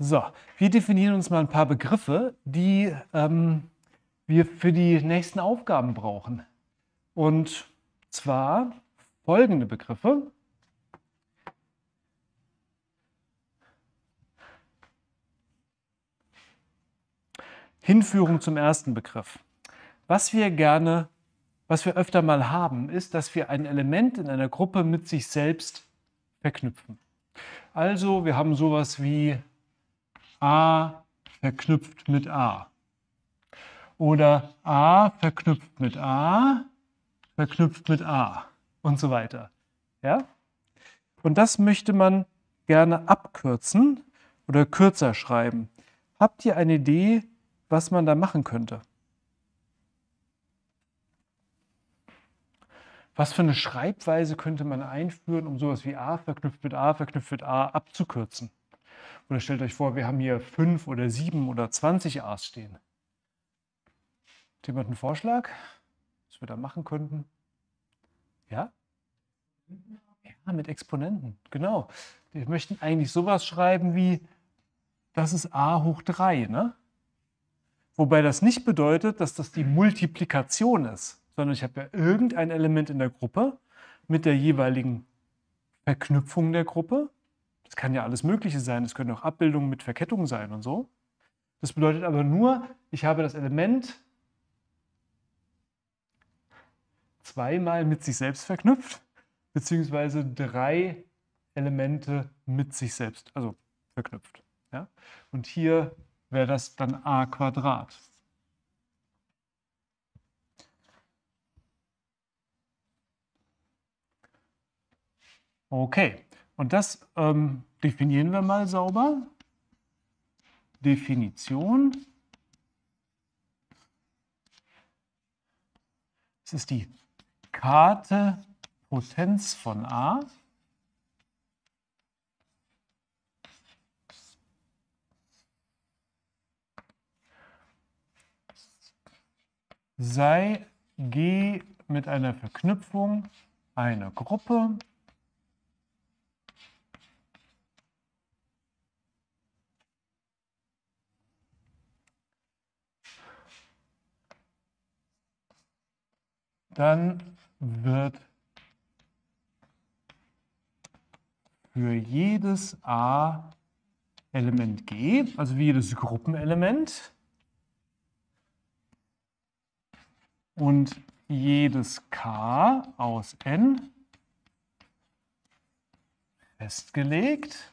So, wir definieren uns mal ein paar Begriffe, die wir für die nächsten Aufgaben brauchen. Und zwar folgende Begriffe. Hinführung zum ersten Begriff. Was wir öfter mal haben, ist, dass wir ein Element in einer Gruppe mit sich selbst verknüpfen. Also wir haben sowas wie A verknüpft mit A. Oder A verknüpft mit A, verknüpft mit A und so weiter. Ja? Und das möchte man gerne abkürzen oder kürzer schreiben. Habt ihr eine Idee, was man da machen könnte? Was für eine Schreibweise könnte man einführen, um sowas wie A verknüpft mit A verknüpft mit A abzukürzen? Oder stellt euch vor, wir haben hier 5 oder 7 oder 20 A's stehen. Hat jemand einen Vorschlag, was wir da machen könnten? Ja? Ja, mit Exponenten, genau. Wir möchten eigentlich sowas schreiben wie, das ist A hoch 3, ne? Wobei das nicht bedeutet, dass das die Multiplikation ist, sondern ich habe ja irgendein Element in der Gruppe mit der jeweiligen Verknüpfung der Gruppe. Das kann ja alles Mögliche sein, es können auch Abbildungen mit Verkettungen sein und so. Das bedeutet aber nur, ich habe das Element zweimal mit sich selbst verknüpft, beziehungsweise 3 Elemente mit sich selbst, also verknüpft. Ja? Und hier wäre das dann a². Okay, und das definieren wir mal sauber. Definition. Das ist die k-te Potenz von A. Sei G mit einer Verknüpfung eine Gruppe dann wird für jedes A-Element G, also wie jedes Gruppenelement, und jedes K aus N festgelegt,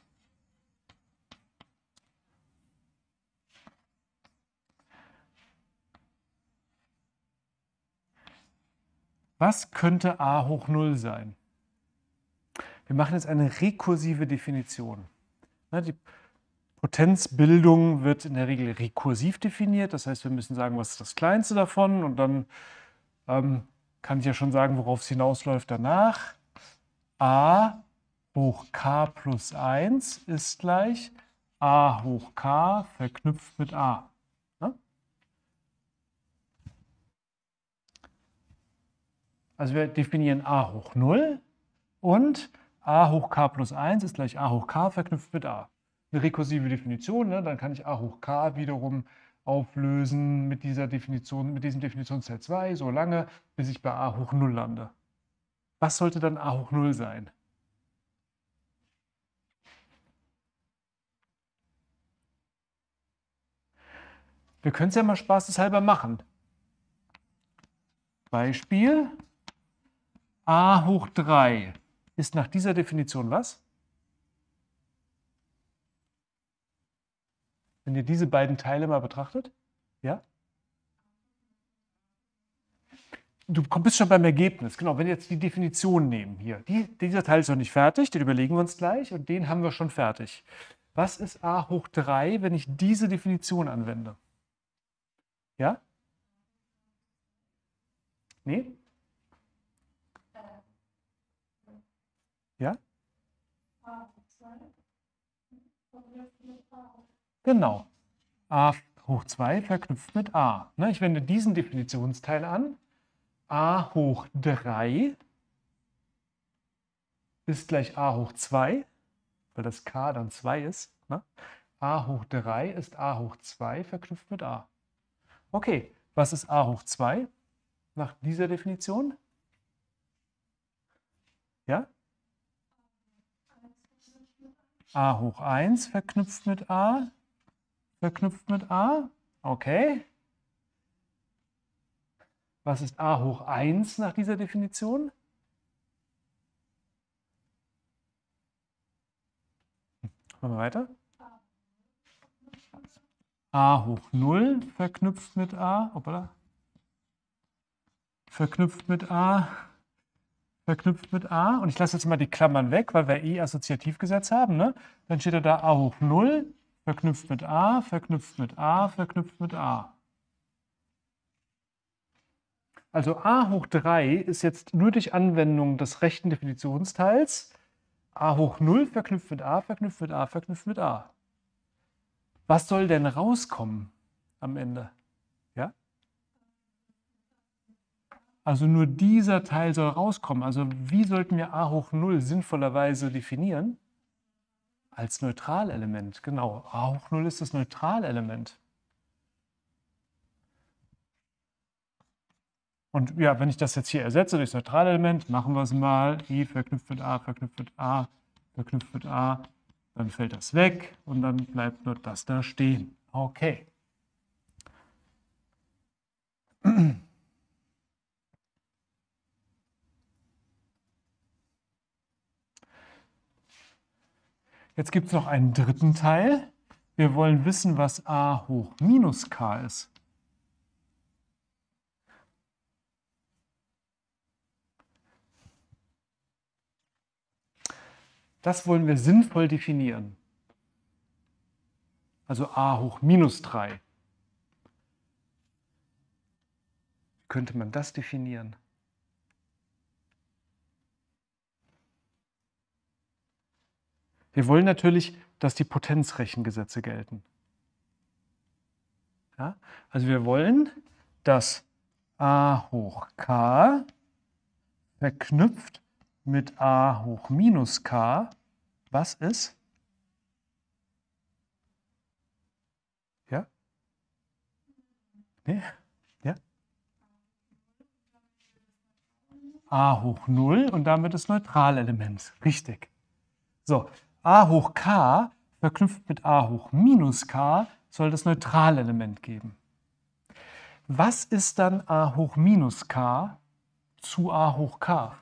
was könnte A hoch 0 sein? Wir machen jetzt eine rekursive Definition. Die Potenzbildung wird in der Regel rekursiv definiert. Das heißt, wir müssen sagen, was ist das Kleinste davon? Und dann kann ich ja schon sagen, worauf es hinausläuft danach. A hoch k plus 1 ist gleich A hoch k verknüpft mit A. Also wir definieren A hoch 0 und A hoch k plus 1 ist gleich A hoch k verknüpft mit A. Eine rekursive Definition, ne? Dann kann ich A hoch k wiederum auflösen mit dieser Definition, mit diesem Definitionsteil 2, so lange, bis ich bei A hoch 0 lande. Was sollte dann A hoch 0 sein? Wir können es ja mal spaßeshalber machen. Beispiel: A hoch 3 ist nach dieser Definition was? Wenn ihr diese beiden Teile mal betrachtet? Ja? Du bist schon beim Ergebnis. Genau, wenn wir jetzt die Definition nehmen hier. Dieser Teil ist noch nicht fertig, den überlegen wir uns gleich und den haben wir schon fertig. Was ist A hoch 3, wenn ich diese Definition anwende? Ja? Nee? Ja? Genau. A hoch 2 verknüpft mit A. Ich wende diesen Definitionsteil an. A hoch 3 ist gleich A hoch 2, weil das K dann 2 ist. a hoch 3 ist a hoch 2 verknüpft mit a. Okay, was ist a hoch 2 nach dieser Definition? Ja? A hoch 1 verknüpft mit a, Okay. Was ist a hoch 1 nach dieser Definition? Machen wir weiter. A hoch 0 verknüpft mit a, verknüpft mit a. Und ich lasse jetzt mal die Klammern weg, weil wir eh Assoziativgesetz haben. Ne? Dann steht da a hoch 0 verknüpft mit a, verknüpft mit a, verknüpft mit a. Also a hoch 3 ist jetzt nur durch Anwendung des rechten Definitionsteils a hoch 0 verknüpft mit a, verknüpft mit a, verknüpft mit a. Was soll denn rauskommen am Ende? Ja? Also nur dieser Teil soll rauskommen. Also wie sollten wir a hoch 0 sinnvollerweise definieren? Als Neutralelement, genau. A hoch 0 ist das Neutralelement. Und ja, wenn ich das jetzt hier ersetze durch Neutralelement, machen wir es mal. I verknüpft mit a, verknüpft mit a, verknüpft mit a. Dann fällt das weg und dann bleibt nur das da stehen. Okay. Jetzt gibt es noch einen dritten Teil. Wir wollen wissen, was a hoch minus k ist. Das wollen wir sinnvoll definieren. Also a hoch minus 3. Wie könnte man das definieren? Wir wollen natürlich, dass die Potenzrechengesetze gelten. Ja? Also wir wollen, dass a hoch k verknüpft mit a hoch minus k, was ist? Ja? Nee? Ja? A hoch 0 und damit das Neutralelement. Richtig. So, a hoch k verknüpft mit a hoch minus k soll das Neutralelement geben. Was ist dann a hoch minus k zu a hoch k?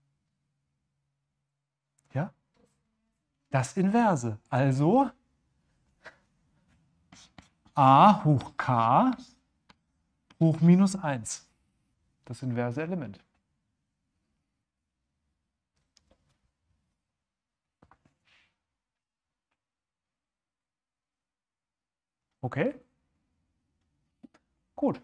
Ja? Das Inverse. Also a hoch k hoch minus 1. Das inverse Element. Okay? Gut.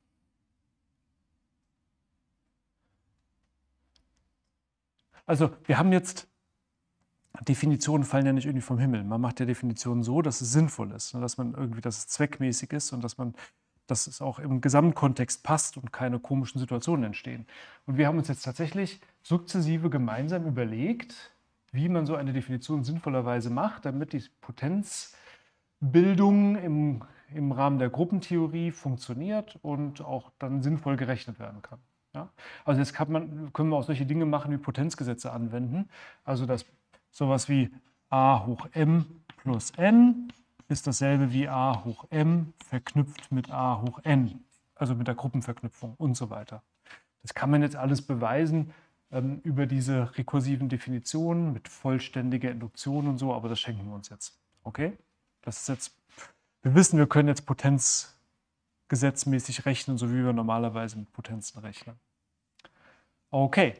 Also wir haben jetzt, Definitionen fallen ja nicht irgendwie vom Himmel. Man macht ja Definitionen so, dass es sinnvoll ist, dass es zweckmäßig ist und dass es auch im Gesamtkontext passt und keine komischen Situationen entstehen. Und wir haben uns jetzt tatsächlich sukzessive gemeinsam überlegt, wie man so eine Definition sinnvollerweise macht, damit die Potenzbildung im Rahmen der Gruppentheorie funktioniert und auch dann sinnvoll gerechnet werden kann. Ja? Also jetzt können wir auch solche Dinge machen wie Potenzgesetze anwenden. Also dass sowas wie a hoch m plus n ist dasselbe wie a hoch m verknüpft mit a hoch n, also mit der Gruppenverknüpfung und so weiter. Das kann man jetzt alles beweisen über diese rekursiven Definitionen mit vollständiger Induktion und so, aber das schenken wir uns jetzt. Okay? Das ist jetzt, wir wissen, wir können jetzt potenzgesetzmäßig rechnen, so wie wir normalerweise mit Potenzen rechnen. Okay.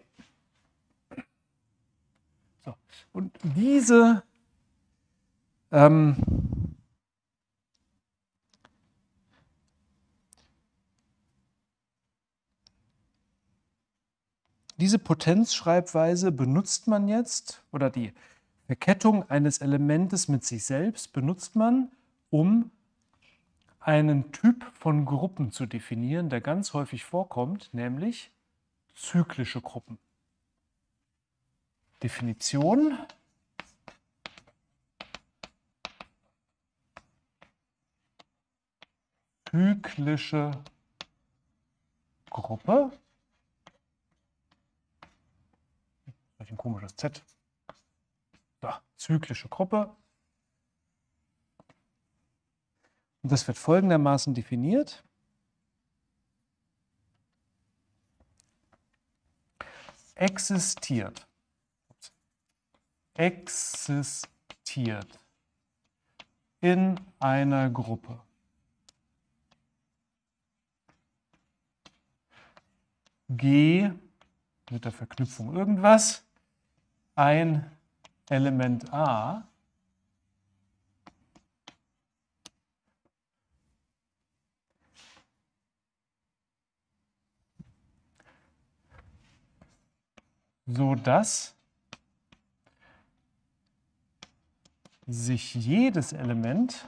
So. Und diese Potenzschreibweise benutzt man jetzt, oder die Verkettung eines Elementes mit sich selbst benutzt man, um einen Typ von Gruppen zu definieren, der ganz häufig vorkommt, nämlich zyklische Gruppen. Definition zyklische Gruppe. Vielleicht ein komisches Z. So, zyklische Gruppe. Und das wird folgendermaßen definiert. Existiert in einer Gruppe G mit der Verknüpfung irgendwas, ein Element A so dass sich jedes Element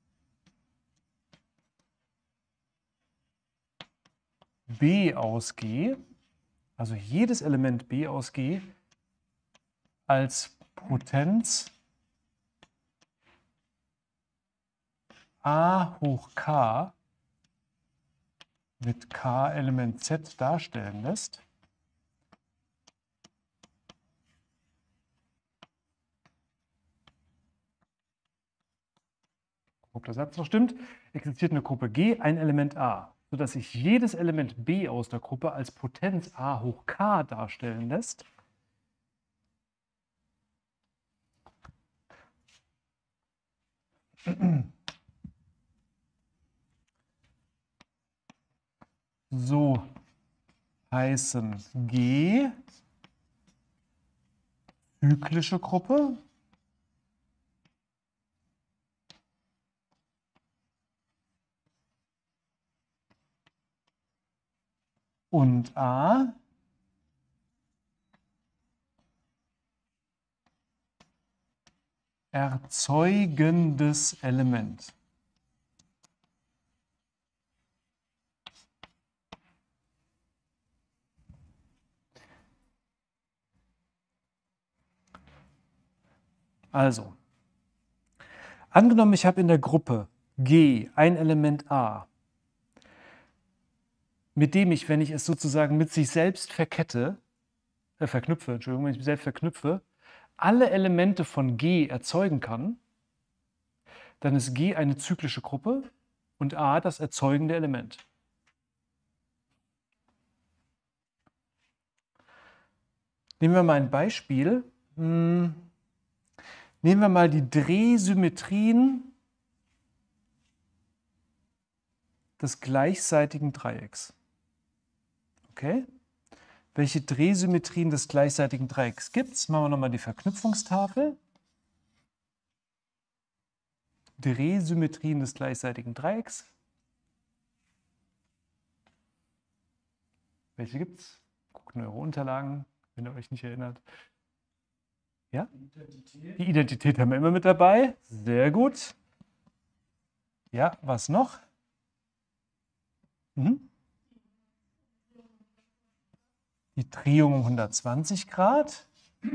B aus G, also jedes Element B aus G, als Potenz A hoch K mit K Element Z darstellen lässt. Ob der Satz noch stimmt, existiert eine Gruppe G, ein Element A, sodass sich jedes Element B aus der Gruppe als Potenz A hoch K darstellen lässt. So heißen G zyklische Gruppe und A erzeugendes Element. Also, angenommen, ich habe in der Gruppe G ein Element A, mit dem ich, wenn ich es sozusagen mit sich selbst verknüpfe, wenn ich mich selbst verknüpfe, alle Elemente von G erzeugen kann, dann ist G eine zyklische Gruppe und A das erzeugende Element. Nehmen wir mal ein Beispiel. Nehmen wir mal die Drehsymmetrien des gleichseitigen Dreiecks. Okay? Welche Drehsymmetrien des gleichseitigen Dreiecks gibt es? Machen wir nochmal die Verknüpfungstafel. Drehsymmetrien des gleichseitigen Dreiecks. Welche gibt es? Guckt in eure Unterlagen, wenn ihr euch nicht erinnert. Ja? Die Identität haben wir immer mit dabei. Sehr gut. Ja, was noch? Die Drehung um 120 Grad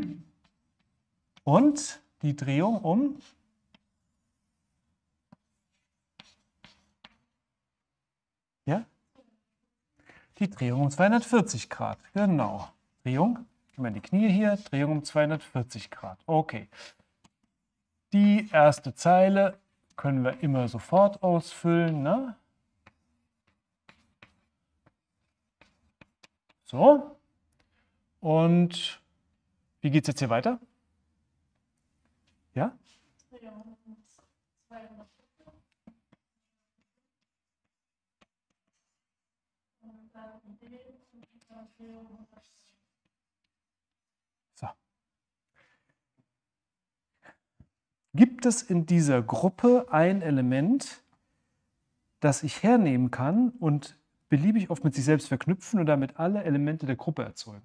und die Drehung um die Drehung um 240 Grad. Genau. Drehung, gehen wir in die Knie hier, Drehung um 240 Grad. Okay. Die erste Zeile können wir immer sofort ausfüllen, ne? So. Und wie geht es jetzt hier weiter? Ja? So. Gibt es in dieser Gruppe ein Element, das ich hernehmen kann und beliebig oft mit sich selbst verknüpfen und damit alle Elemente der Gruppe erzeugen?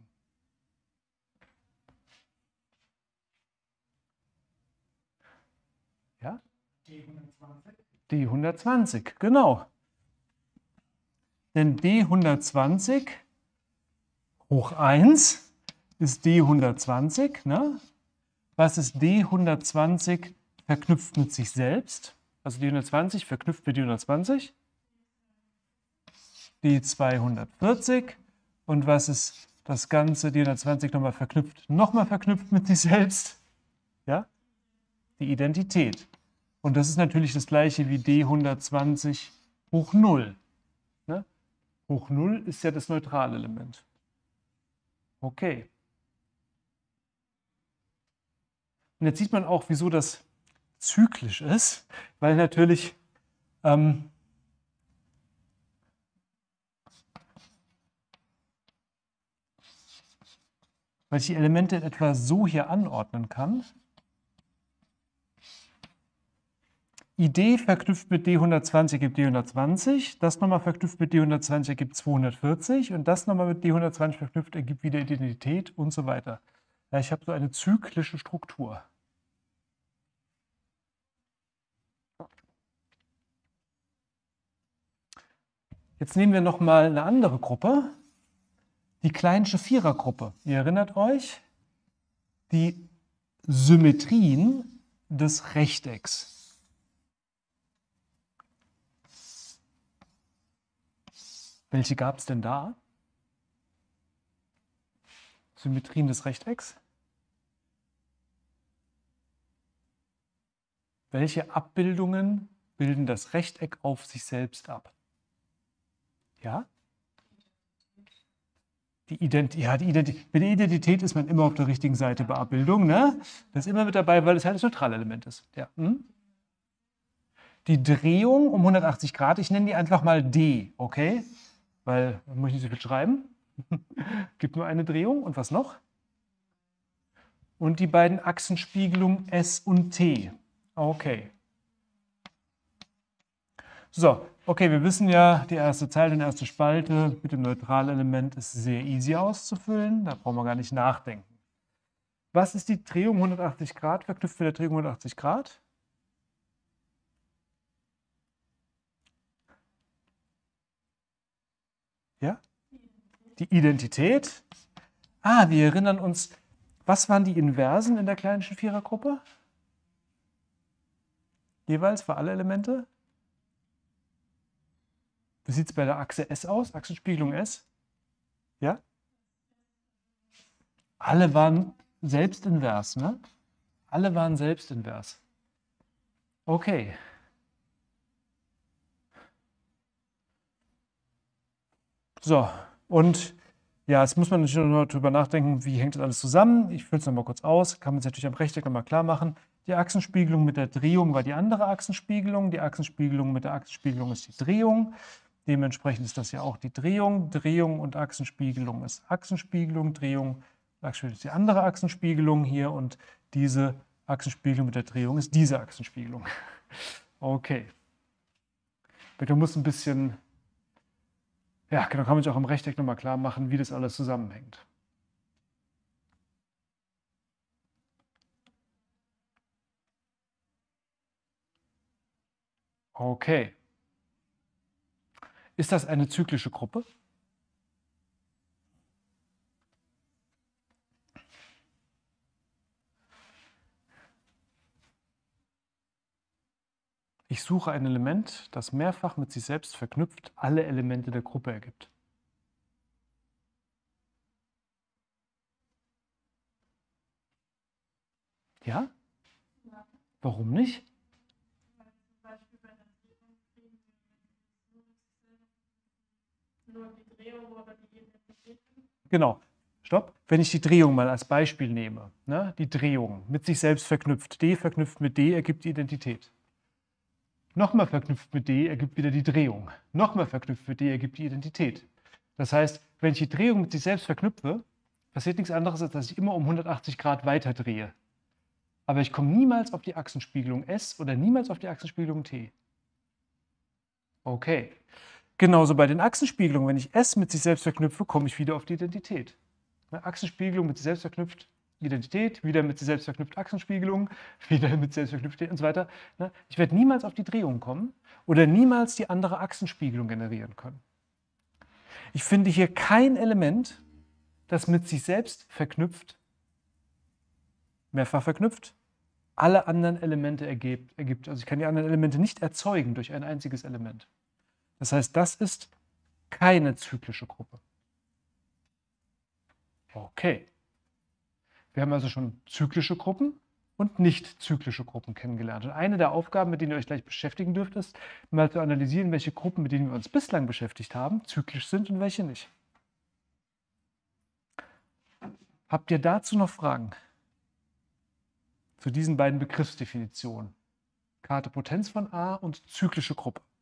Ja? D120, genau. Denn D120 hoch 1 ist D120. Ne? Was ist D120 verknüpft mit sich selbst? Also D120 verknüpft mit D120? die 240. Und was ist das Ganze, die 120 nochmal verknüpft mit sich selbst? Ja? Die Identität. Und das ist natürlich das gleiche wie D120 hoch 0. Ne? Hoch 0 ist ja das Neutralelement. Okay. Und jetzt sieht man auch, wieso das zyklisch ist, weil natürlich weil ich die Elemente in etwa so hier anordnen kann. ID verknüpft mit D120 gibt D120, das nochmal verknüpft mit D120 ergibt 240 und das nochmal mit D120 verknüpft ergibt wieder Identität und so weiter. Ja, ich habe so eine zyklische Struktur. Jetzt nehmen wir nochmal eine andere Gruppe, die Kleinsche Vierergruppe. Ihr erinnert euch, die Symmetrien des Rechtecks. Welche gab es denn da? Symmetrien des Rechtecks. Welche Abbildungen bilden das Rechteck auf sich selbst ab? Ja? Mit der Identität ist man immer auf der richtigen Seite bei Abbildung. Ne? Das ist immer mit dabei, weil es halt das Neutralelement ist. Ja. Die Drehung um 180 Grad, ich nenne die einfach mal D, okay? Weil, da muss ich nicht so viel schreiben. Gibt nur eine Drehung. Und was noch? Und die beiden Achsenspiegelungen S und T. Okay. So, okay, wir wissen ja, die erste Zeile und erste Spalte mit dem Neutralelement ist sehr easy auszufüllen. Da brauchen wir gar nicht nachdenken. Was ist die Drehung 180 Grad verknüpft mit der Drehung 180 Grad? Ja? Die Identität. Ah, wir erinnern uns, was waren die Inversen in der Kleinschen Vierergruppe? Jeweils für alle Elemente? Wie sieht es bei der Achse S aus? Achsenspiegelung S? Ja? Alle waren selbstinvers, ne? Alle waren selbstinvers. Okay. So, und ja, jetzt muss man natürlich noch darüber nachdenken, wie hängt das alles zusammen. Ich fülle es nochmal kurz aus, kann man sich natürlich am Rechteck nochmal klar machen. Die Achsenspiegelung mit der Drehung war die andere Achsenspiegelung. Die Achsenspiegelung mit der Achsenspiegelung ist die Drehung. Dementsprechend ist das ja auch die Drehung. Drehung und Achsenspiegelung ist Achsenspiegelung. Drehung und Achsenspiegelung ist die andere Achsenspiegelung hier. Und diese Achsenspiegelung mit der Drehung ist diese Achsenspiegelung. Okay. Du musst ein bisschen... Ja, genau, kann man sich auch im Rechteck nochmal klar machen, wie das alles zusammenhängt. Okay. Ist das eine zyklische Gruppe? Ich suche ein Element, das mehrfach mit sich selbst verknüpft alle Elemente der Gruppe ergibt. Ja? Warum nicht? Genau. Stopp. Wenn ich die Drehung mal als Beispiel nehme, ne? Die Drehung mit sich selbst verknüpft, D verknüpft mit D ergibt die Identität. Nochmal verknüpft mit D ergibt wieder die Drehung. Nochmal verknüpft mit D ergibt die Identität. Das heißt, wenn ich die Drehung mit sich selbst verknüpfe, passiert nichts anderes, als dass ich immer um 180 Grad weiter drehe. Aber ich komme niemals auf die Achsenspiegelung S oder niemals auf die Achsenspiegelung T. Okay. Genauso bei den Achsenspiegelungen. Wenn ich S mit sich selbst verknüpfe, komme ich wieder auf die Identität. Achsenspiegelung mit sich selbst verknüpft, Identität, wieder mit sich selbst verknüpft Achsenspiegelung, wieder mit sich selbst verknüpft und so weiter. Ich werde niemals auf die Drehung kommen oder niemals die andere Achsenspiegelung generieren können. Ich finde hier kein Element, das mit sich selbst verknüpft, mehrfach verknüpft, alle anderen Elemente ergibt. Also ich kann die anderen Elemente nicht erzeugen durch ein einziges Element. Das heißt, das ist keine zyklische Gruppe. Okay. Wir haben also schon zyklische Gruppen und nicht zyklische Gruppen kennengelernt. Und eine der Aufgaben, mit denen ihr euch gleich beschäftigen dürft, ist, mal zu analysieren, welche Gruppen, mit denen wir uns bislang beschäftigt haben, zyklisch sind und welche nicht. Habt ihr dazu noch Fragen? Zu diesen beiden Begriffsdefinitionen. Karte Potenz von A und zyklische Gruppe.